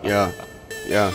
Yeah, yeah.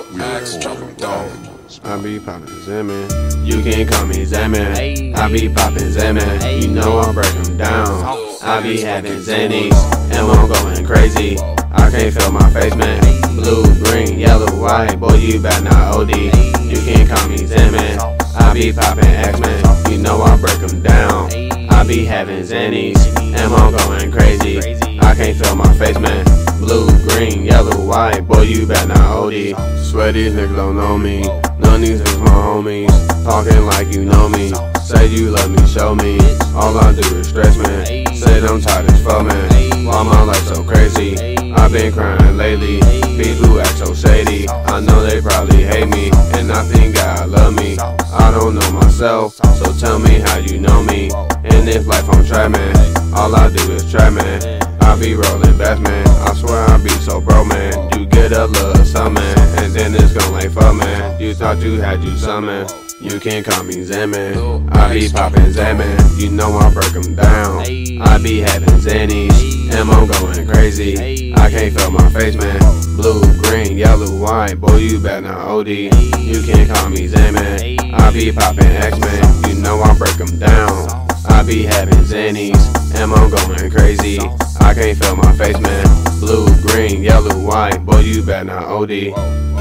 I be poppin' Zimmin'. You can call me Zimmin'. I be poppin' Zimmin'. You know I break 'em down. I be having Zennies, and I'm going crazy. I can't feel my face, man. Blue, green, yellow, white. Boy, you better not OD. You can call me Zimmin'. I be poppin' X-Men. You know I break 'em down. I be having Zennies, and I'm going crazy. I can't feel my face, man. Blue, green, yellow, white. Boy, you better not OD. Swear these niggas don't know me. None of these niggas my homies. Talking like you know me. Say you love me, show me. All I do is stress, man. Say I'm tired as fuck, man. Why my life so crazy? I've been crying lately. People act so shady. I know they probably hate me, and I think God love me. I don't know myself, so tell me how you know me. In this life I'm trapped, man. All I do is trap, man. I be rolling best, man. I swear I be so broke, man. You get a little something, and then it's gon' lay fuck, man. You thought you had you something. You can call me Zimmin'. I be poppin' Zimmin'. You know I break 'em down. I be having Zennies, and I'm going crazy. I can't feel my face, man. Blue, green, yellow, white. Boy, you better not OD. You can call me Zimmin'. I be poppin' X-Men. You know I break 'em down. I be having Zennies, and I'm going crazy. I can't feel my face, man. Blue, green, yellow, white. Boy, you better not OD.